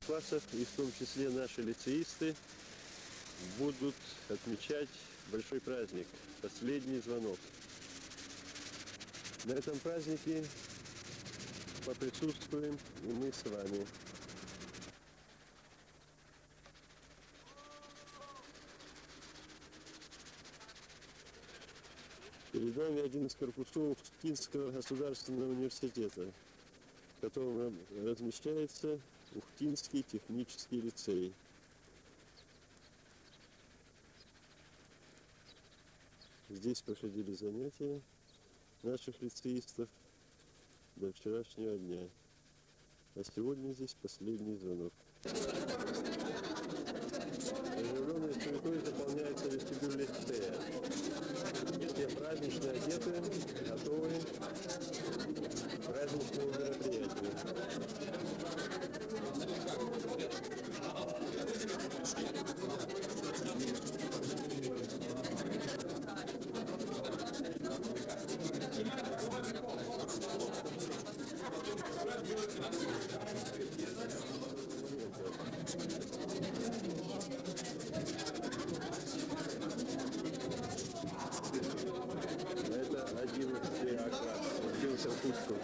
классов, и в том числе наши лицеисты, будут отмечать большой праздник – последний звонок. На этом празднике поприсутствуем и мы с вами. Перед нами один из корпусов Ухтинского государственного университета, в котором размещается Ухтинский технический лицей. Здесь проходили занятия наших лицеистов до вчерашнего дня. А сегодня здесь последний звонок. Оживленной суетой заполняется вестибюль лицея. Все празднично одеты, готовы к праздничному мероприятию. Это 11 класс, учился в Курску.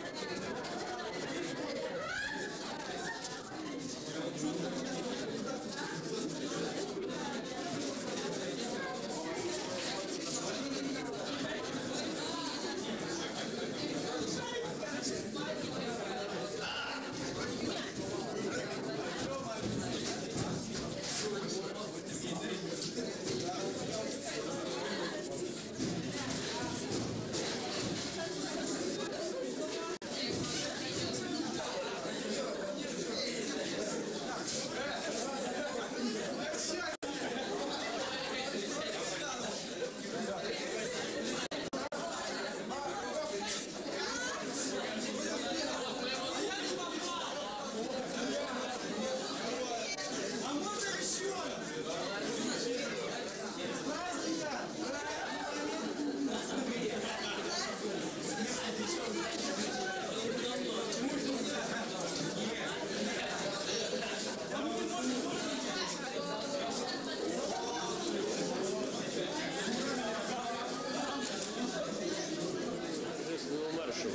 Маршу.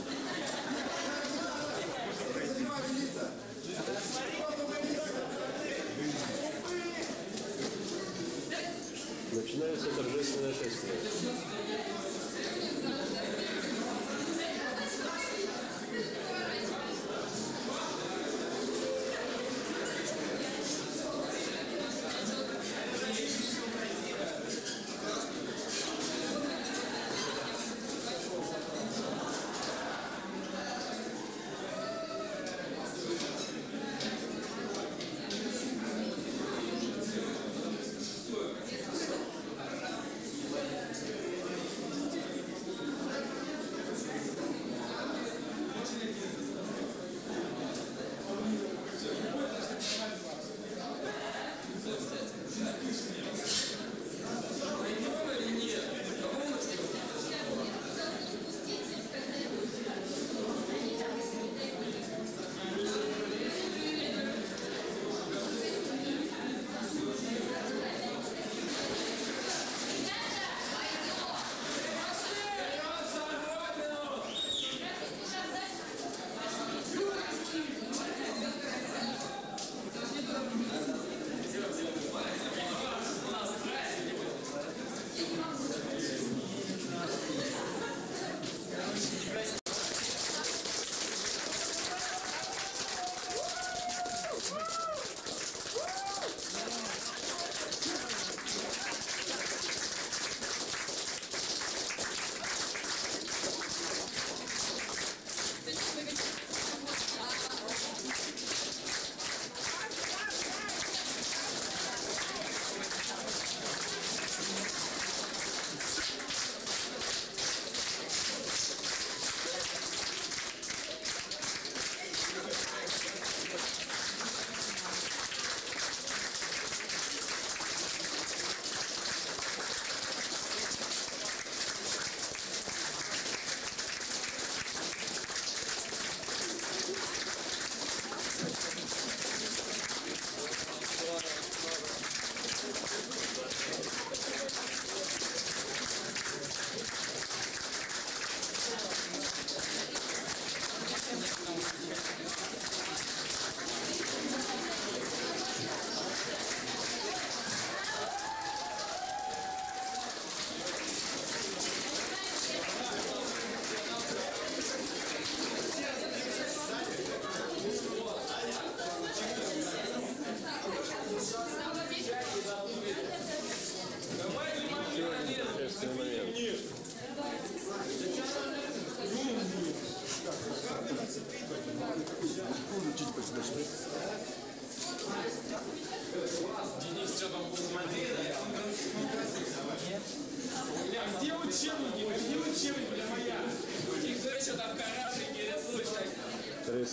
Начинается торжественное шествие.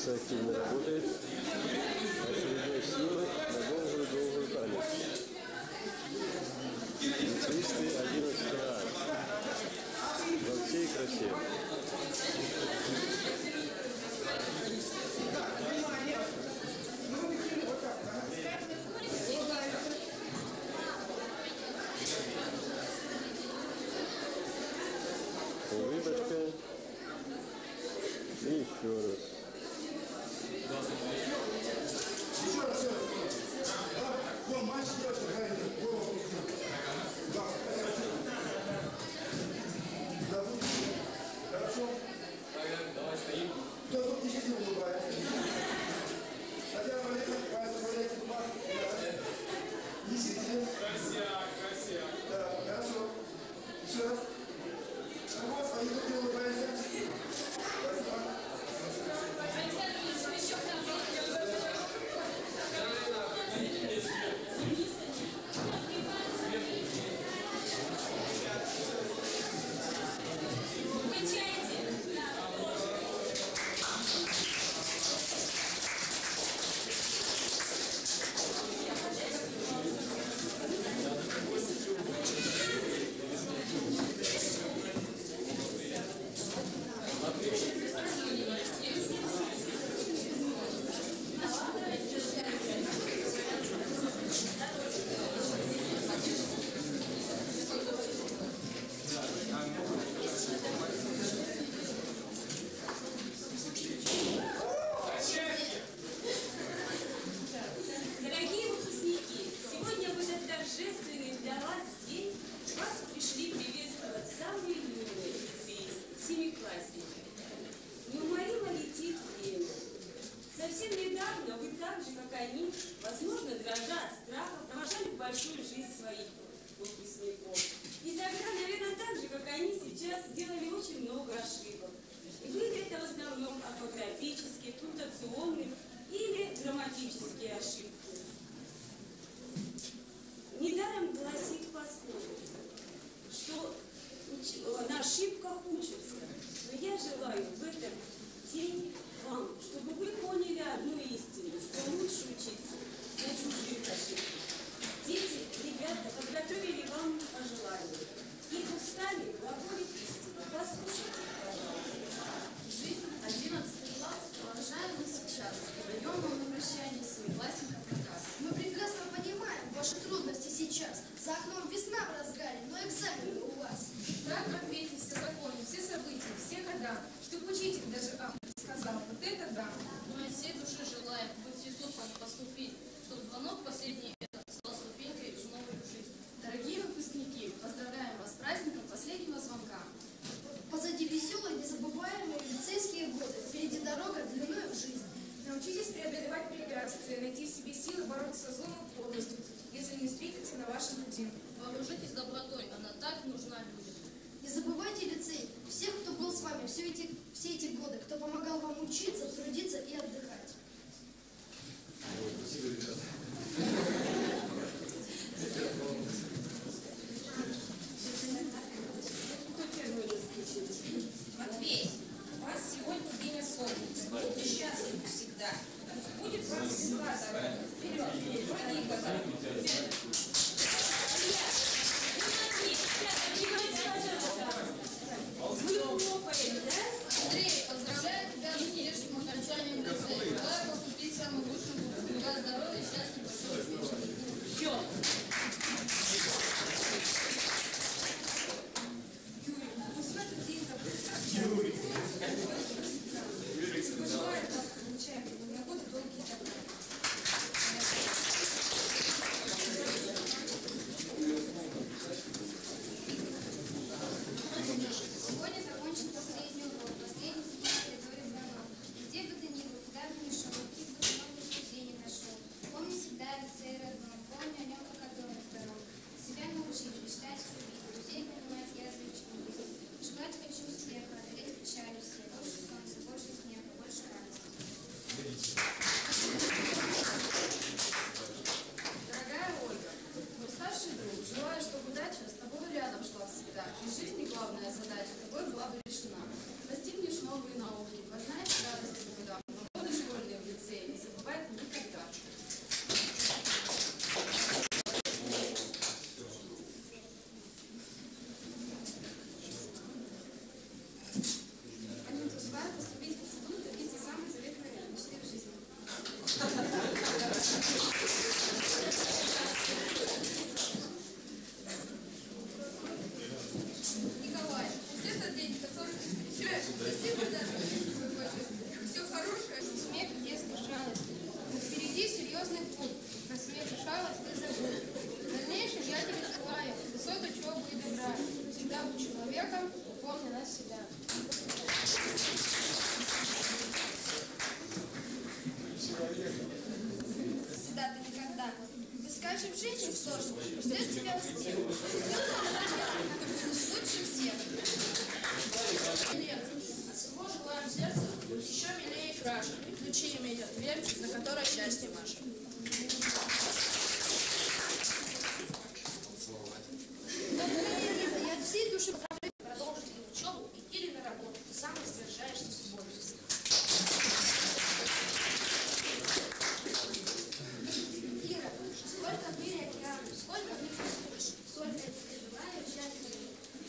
Сердце активно работает. Очередной силы на долгую танец. Лицеисты 11 А. Во всей красе. Улыбочка. И еще раз. Возможно, дрожа от страха, провожали большую жизнь своих выпускников. И тогда, наверное, так же, как они сейчас, сделали очень много ошибок. И были это в основном орфографические, пунктуационные или грамматические ошибки. Недаром гласит пословица, что на ошибках учатся. Но я желаю в этот день вам, чтобы вы поняли одну истину, что лучше учиться на чужих ошибках. Дети, ребята, подготовили вам пожелания. Их устами глаголит истина. Послушайте, пожалуйста. Жизнь 11 класс продолжаем мы сейчас. Даем вам на прощание семиклассников наказ. Мы прекрасно понимаем ваши трудности сейчас. За окном весна в разгаре, но экзамены у вас. Так отметьте все законы, все события, все года, чтобы учитель даже сказал, вот это да. Мы от всей души желаем в институт поступить, чтобы звонок последний это стал ступенькой в новую жизнь. Дорогие выпускники, поздравляем вас с праздником последнего звонка. Позади веселые, незабываемые лицейские годы. Впереди дорога длиною в жизнь. Научитесь преодолевать препятствия, найти в себе силы бороться со злом и подлостью, если не встретится на вашем пути. Вооружитесь добротой, она так нужна людям. Не забывайте лицей, всех, кто был с вами все эти годы, кто помогал вам учиться, трудиться и отдыхать. Спасибо, ребята. Матвей, у вас сегодня день особый. Будьте счастливы всегда. Будет вам всегда здоровье. Вперед, вроги года. Вы хлопаете, да? Андрей, поздравляю тебя с успешным окончанием лицея. Желаю поступить самым лучшим вузом. Здоровья, счастья, большого успеха. Все. Получаем, на годы долгие. осталось, ты забыл. В дальнейшем я тебе желаю высокой учебы и добра. Всегда будь человеком, помни на себя. Всегда ты никогда. Выскажи в жизни сложно, ждет тебя успех. Ты будешь лучше всех. Привет. От всего желаем сердца еще милее и краше. Ключи иметь от дверь, на которой счастье ваше. Я от всей души Продолжить ли учебу, идти ли на работу, ты сам распоряжаешься собой. Ира, сколько в мире океанов, сколько в них душ, сколько я тебе желаю счастья.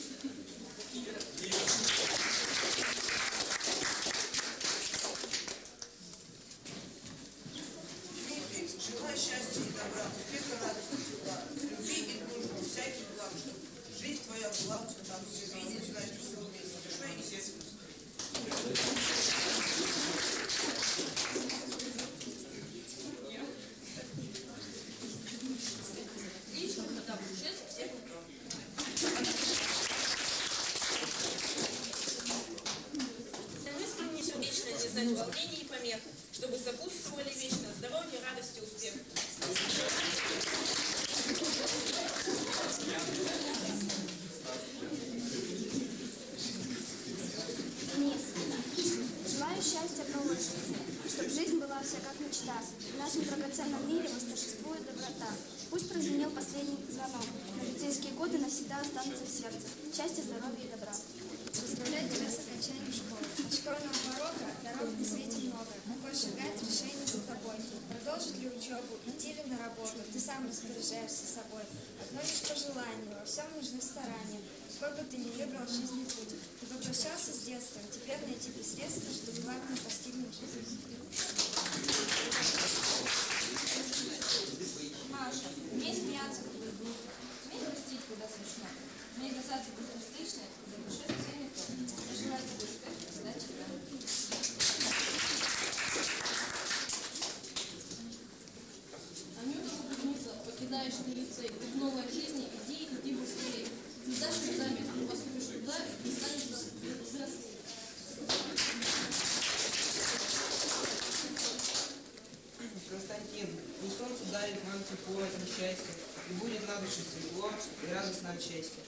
Желаю счастья и добра, успеха, радости, тепла, любви и дружбы, всяких благ, чтобы жизнь твоя была в цветах, все видеть, знать, все уметь, душой и сердцем. Лично, когда учиться, всех утром. Искренне сердечно не знать волнений и помех, чтобы сопутствовали вечно здоровье, радости, успех. Вниз. Желаю счастья новой жизни, чтобы жизнь была вся как мечта. В нашем драгоценном мире восторжествует доброта. Пусть прозвенел последний звонок, но лицейские годы навсегда останутся в сердце. Счастья, здоровья и добра. Поздравляю тебя с окончанием школы. От школьного порога дорог на свете много. Какой шагать решение за тобой. Продолжить ли учебу, идти ли на работу, ты сам распоряжаешься собой. Одно лишь пожелание, во всем нужны старания. Какой бы ты ни выбрал жизненный путь, ты попрощался с детством, теперь найти бы средства, чтобы главное постигнуть жизнь. Маша, умей смеяться, когда грустно, умей грустить, когда смешно, умей казаться безразличной, когда в душе совсем не то. Я желаю тебе успеха, удачи, да. Анюта Кузнецова, покидаешь ты лицей, ты в новой жизни, иди быстрее. Не дашь экзамен, не поступишь туда, не станешь взрослее. Константин, пусть солнце дарит нам тепло, это счастье, и будет на душе светло и радостно от счастья.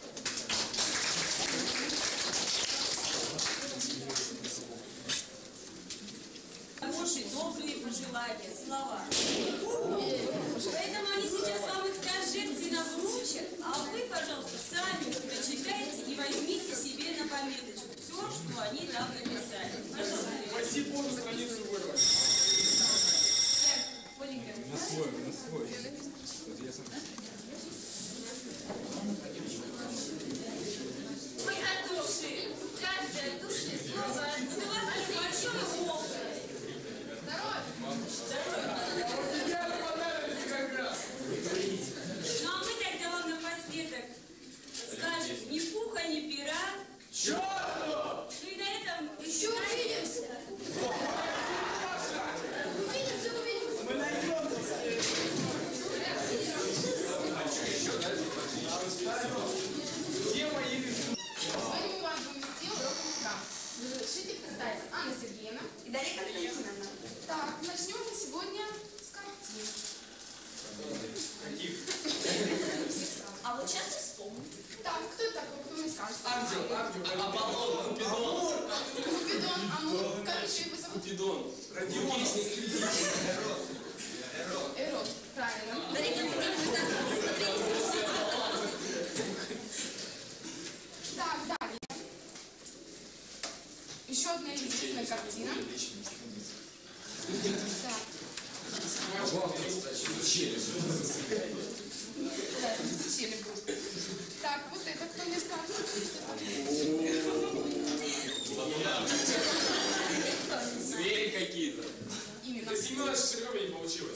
Хорошие, добрые пожелания, слова. Поэтому они сейчас вам их торжественно вручат, а вы, пожалуйста, сами их прочитайте и возьмите себе на пометочку все, что они там написали. Пожалуйста. Спасибо, страницу вырвать. Так, Оленька. На свой. Мы от души, каждая от души слово от большой волны. Ну а мы тогда вам напоследок скажем, ни пуха, ни пера. Ну и на этом Еще увидимся! Своим вам поместил урок утра. Разрешите представить Анна Сергеевна. И Дарья Константиновна. Так, начнем мы сегодня с картин. А вот сейчас я вспомню. Так, кто это такой, кто мне скажет? Ангел, Аполлон, Купидон, а ну, как еще его зовут? Купидон, Родион, Эрот, правильно. Дарья Константиновна, Так, далее. Еще одна известная картина. Так. Да, челюсть. Так, вот это кто мне скажет? звери какие-то. Именно. Да Семена Шишакова не получилось.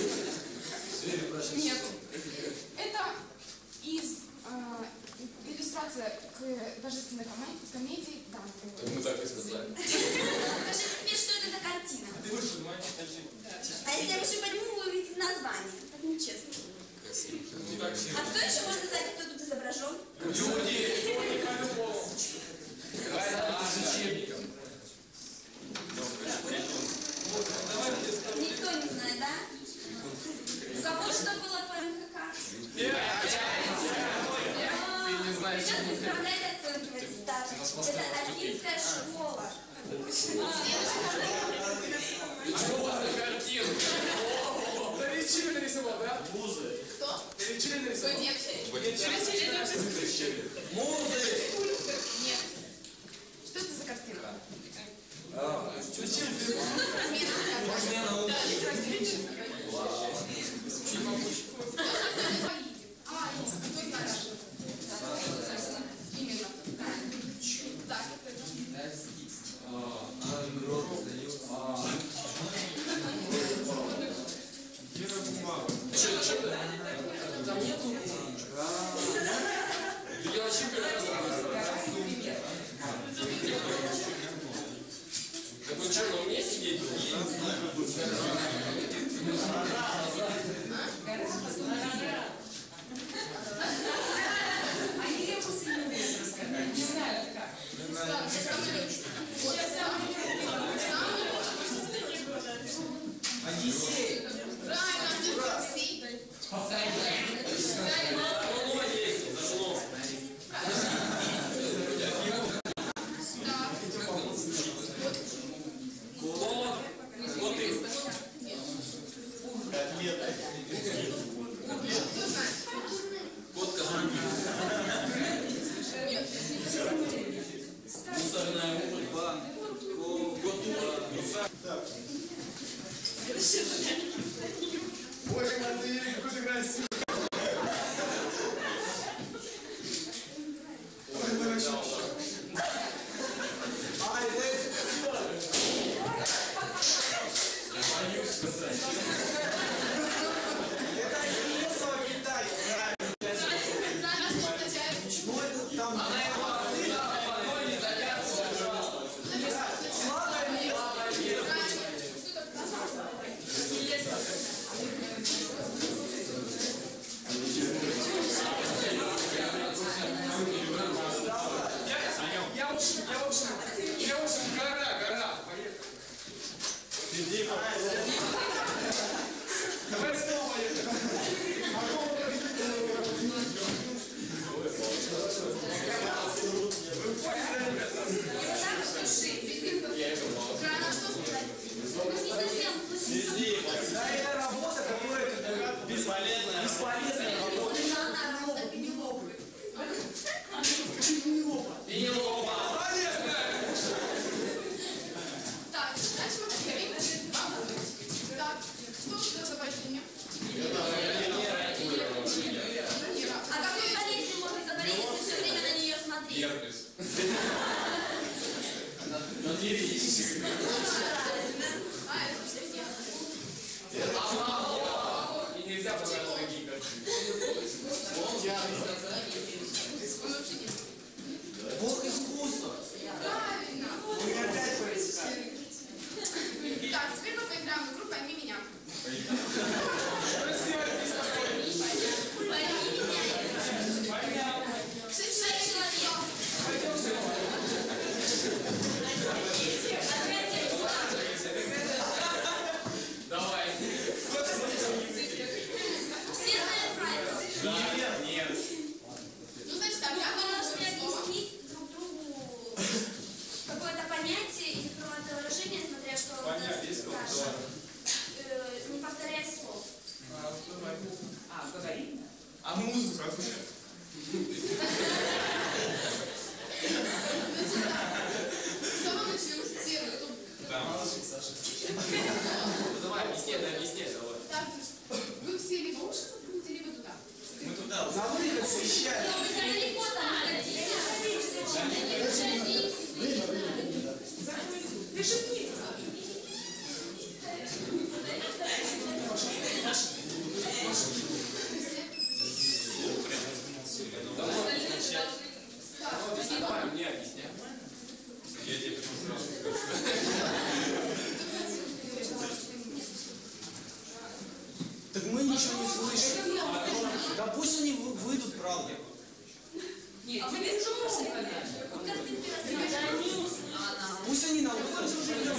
Нет. Это из иллюстрация к божественной комедии Данте. Мы так и сказали. скажите теперь, что это за картина? Ты вышел, ну, А если я выше подниму, вы увидите название. Так нечестно. Не так все. А кто еще может сказать, кто тут изображен? Люди! Это из учебников. Никто не знает, да? У кого что было по МХК? Ты не знаешь, Сейчас что исправляет оценки в аттестатах. Это Афинская школа. А что у вас за картинка? Ты личили нарисовал, да? Кто? Ты личили нарисовал? Нет. Музы! Нет. Что это за картинка? Именно. Так, Там нету? Я вообще прекрасно. Так он что, на мне сидеть? Одиссей! правильно, Алексей. Давно есть, давно. Вот ты. Кот Костромин. Мусорная урна. Боже мой, ты какой ты красивый! Ой, хорошо. Ай, Боюсь сказать. это не Китай. Правильно, что означает? Ну, это там... Она его одной не завязывает. Слабая Я в общем, гора. Давай снова поехали. Правильно, что сказать? Да, это работа, которая бесполезная работа. Так, дальше мы повторим. Так, что это за богиня? А какой болезнь может заболеть, если все время на нее смотреть? Герпес. Надеюсь. А, это что нет? И нельзя показать такие картинки. Он вообще нет. Бог искусства. Правильно. Мы опять поискали. Так, теперь мы поиграем в игру «Пойми меня». Шесть человек. Давай. Все знают правила. Нет. Ну, значит, так, Вы я должны слово. объяснить друг другу какое-то понятие или какое-то выражение, смотря что он нас спрашивает. Не повторяя слов. А музыка? С кого начнем? Первый, кто? Давай, объясни, давай. Так, вы все либо уши заткните, либо туда. Мы туда. На выход свещаем. Вы далеко там Давай, мне объясняй. Я тебе потом сразу скажу. Так мы ничего не слышим. Да пусть они выйдут, правда. Нет, а вы не слушаете. Вот как ты рассказываешь? Пусть они на улице.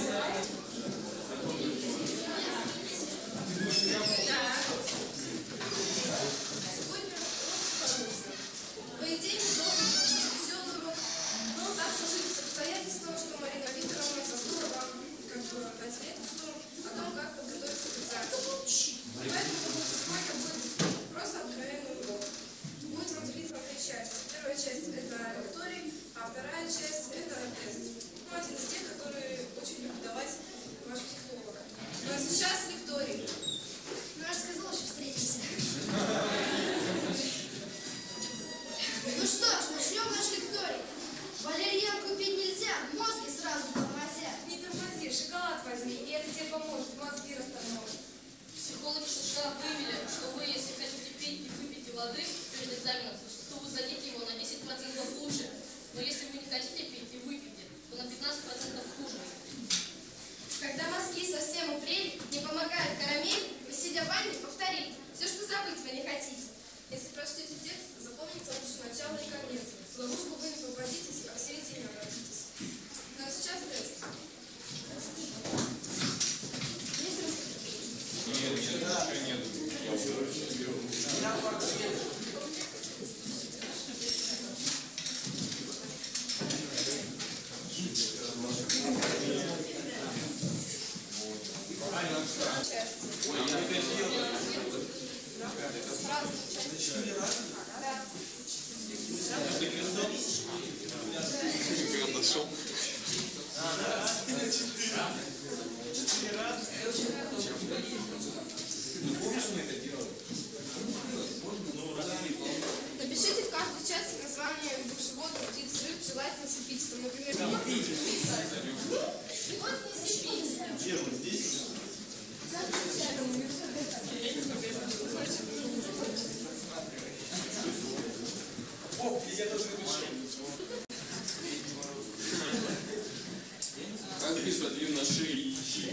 По идее, мы должны быть веселый урок, но так сложились обстоятельства, что Марина Викторовна забыла вам как бы дать лекцию о том, как подготовиться к экзамену. Поэтому сегодня будет просто откровенный урок. Будет разделиться на 3 части. Первая часть – это лекторий, а вторая часть – это тест. Ну, один из тех, которые очень любит давать ваш психолог. Ну, а сейчас лекторий. Ну, я же сказала, что встретимся. Ну что ж, начнем наш лекторий. Валерьянку пить нельзя, мозги сразу тормозят. Не тормози, шоколад возьми, и это тебе поможет, мозги расстановят. Психологи США выявили, что вы, если хотите пить и выпить воды перед экзаменом, то вы задите его на 10% лучше. Но если вы не хотите пить и выпьете, то на 15% хуже. Когда мозги совсем упрели, не помогает карамель, вы, сидя в ванне, повторите все, что забыть вы не хотите. Если прочтете текст, запомните лучше начало и конец. В ловушку вы не попадитесь, а в середине обратитесь. Ну а сейчас тест. Напишите в каждой части название любых животных, птиц, рыб, желательно с эпитетом. Например, Как писать на шее?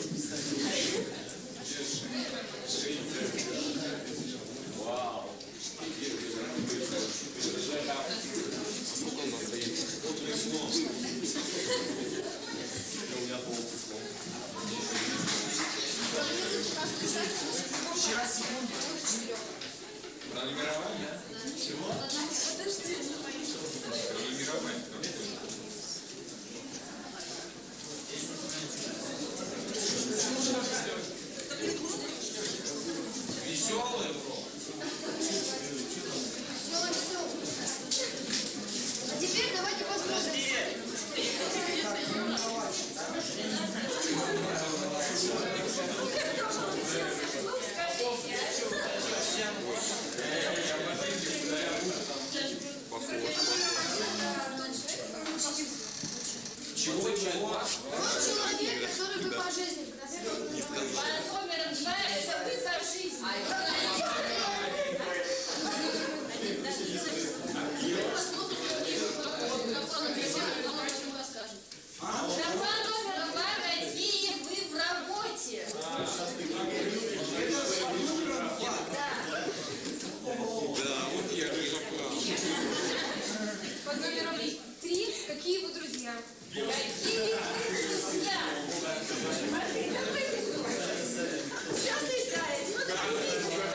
Вау. У меня полностью слов. Вчера секунду. Пронумерование? Чего? Пронумерование. Веселый урок. А теперь давайте посмотрим. Чего? Он человек, который вы по жизни. Номер 2 – это вы по жизни. Графа номер 2 – какие вы в работе. Да, вот я рыжа. под номером 3. Какие вы друзья? Какие вы друзья. Сейчас ты знаешь.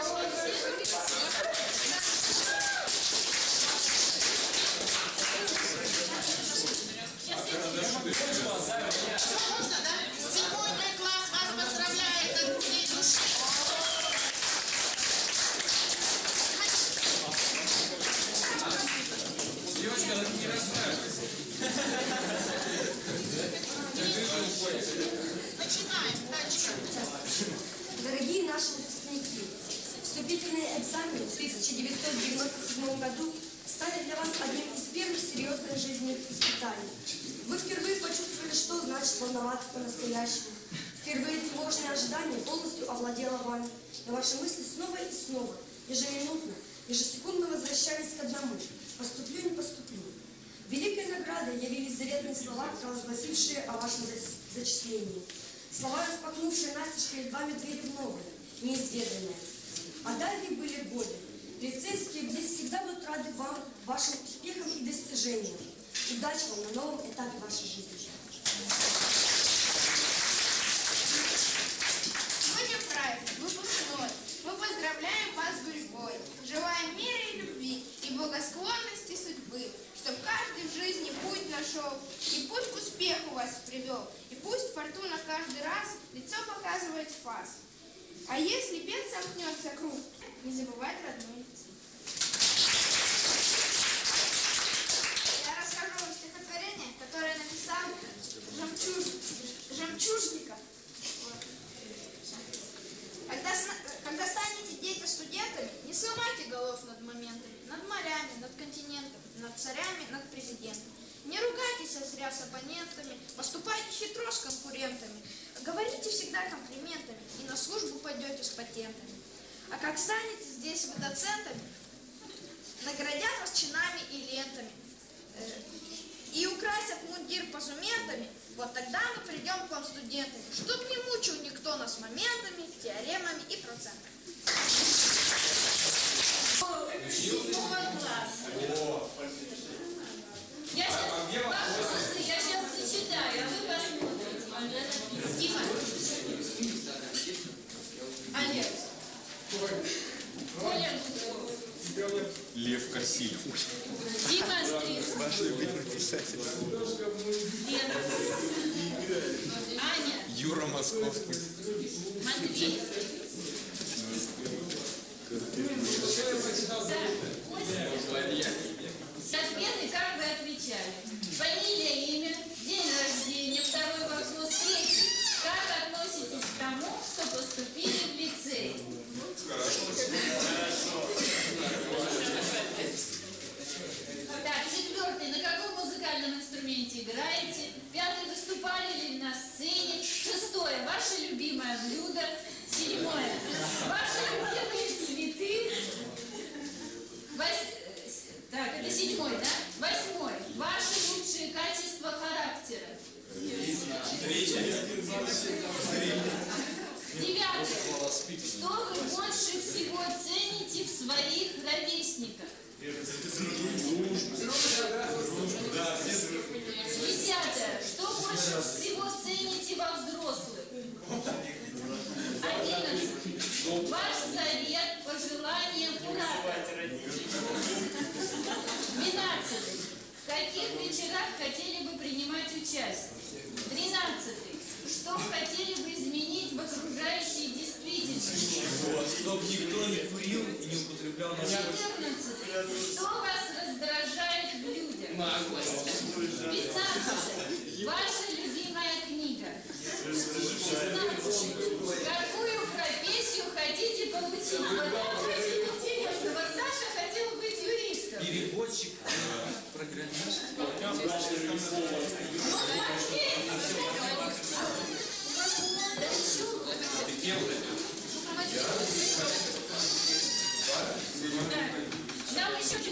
Сегодня класс вас поздравляет от всей души. Девочка, надо не расстраивайся. Начинаем, дальше. Дорогие наши выпускники, вступительный экзамен в 1997 году станет для вас одним из первых серьезных жизненных испытаний. Вы впервые почувствовали, что значит волноваться по-настоящему. Впервые тревожное ожидание полностью овладело вами, и ваши мысли снова и снова, ежеминутно, ежесекундно возвращались к одному – поступлю, не поступлю. Великой наградой явились заветные слова, провозгласившие о вашем зачислении. Слова, распахнувшие настежь перед вами двери в новое, неизведанное. А далее были годы. Лицейские здесь всегда будут рады вам, вашим успехам и достижениям. Удачи вам на новом этапе вашей жизни. Сегодня праздник, выпускной. Мы поздравляем вас с гурьбой. Желаем мира и любви, и благосклонности судьбы, чтоб каждый в жизни путь нашел, и путь к успеху вас привел. И пусть фортуна каждый раз лицо показывает фас. А если бед сомкнется круг, не забывать родное лицо. Я расскажу вам стихотворение, которое написал Жемчужников. Когда станете, дети, студентами, не сломайте голов над моментами, над морями, над континентами, над царями, над президентами. Не ругайтесь зря с оппонентами, поступайте хитро с конкурентами, говорите всегда комплиментами и на службу пойдете с патентами. А как станете здесь вы доцентами, наградят вас чинами и лентами, и украсят мундир позументами, вот тогда мы придем к вам студентами, чтоб не мучил никто нас моментами, теоремами и процентами. Я сейчас зачитаю, а вы посмотрите. Дима. Олег. Коля. Лев Косиль. Дима Стриж. Ваш любимый писатель. Лена. Аня. Юра Московский. Матвей. Ответы, как вы отвечали? Фамилия, имя, день рождения, второй вопрос, третий. Как относитесь к тому, что поступили в лицей? Так, четвертый. На каком музыкальном инструменте играете? Пятый. Выступали ли на сцене? Шестое. Ваше любимое блюдо? Седьмое. Ваши любимые цветы? Так, это седьмой, да? Восьмой. Ваши лучшие качества характера? Девятое. Что вы больше всего цените в своих ровесниках? Десятое. Что больше всего цените во взрослых? 11. Ваш совет, пожелание, куратора. 12. В каких вечерах хотели бы принимать участие? 13. Что хотели бы изменить в окружающей действительности? Чтобы никто не курил и не употреблял наркотики. 14. Что вас раздражает в людях? 15. Ваша любимая книга. 16. Какую профессию хотите получить? Вот очень интересно. Вот Саша хотел быть юристом. Переводчик, программист. Нам еще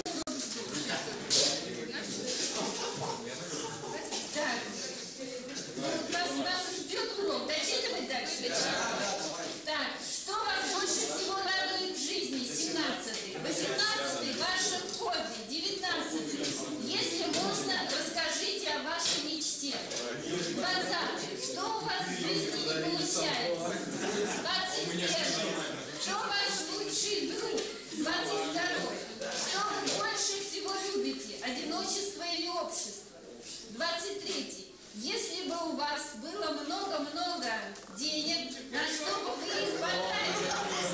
так. Нас ждет урок. Дочитывать дальше? Так, что вас больше всего радует в жизни? 17. 18. Ваше хобби. 19. Если можно, расскажите о вашей мечте. 20. Что у вас в жизни не получается? 21. Что ваш лучший друг? 22. Что вы больше всего любите? Одиночество или общество? 23. Если бы у вас было много-много денег, на что бы вы их потратили?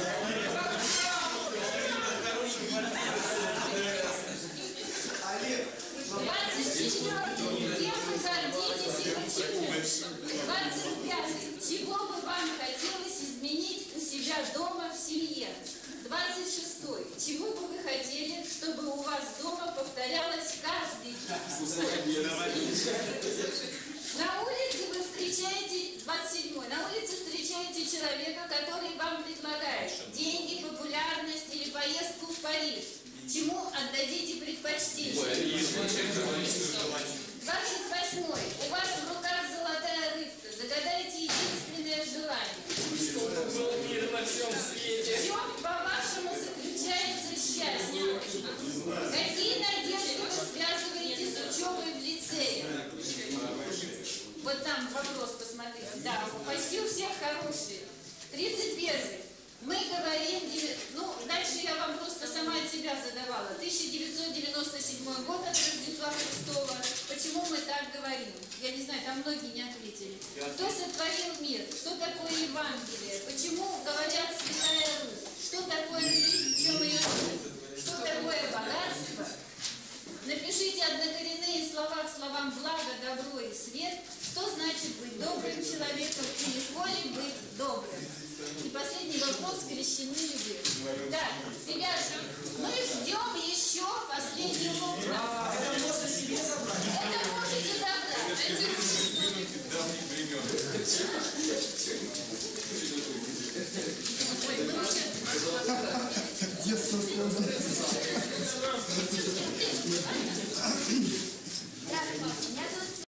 24. Кем вы гордитесь и почему? 25. Чего бы вам хотелось изменить у себя дома в семье? 26. Чего бы вы хотели, чтобы у вас дома повторялось каждый день? На улице вы встречаете, 27. На улице встречаете человека, который вам предлагает деньги, популярность или поездку в Париж. Чему отдадите предпочтение? 28. У вас в руках золотая рыбка. Загадайте единственное желание. Чтобы был мир на всем свете. В чем, по-вашему, заключается счастье? там многие не ответили. Кто сотворил мир? Что такое Евангелие? Почему говорят Святая Русь? Что такое жизнь? В чем ее суть? Что такое богатство? Напишите однокоренные слова к словам благо, добро и свет. Что значит быть добрым человеком и легко ли быть добрым? И последний вопрос, крещены ли вы? Так, ребята, мы ждем еще последнего утра. Это можно себе забрать. Это можете забрать. Давних времен. Детство Здравствуйте, меня зовут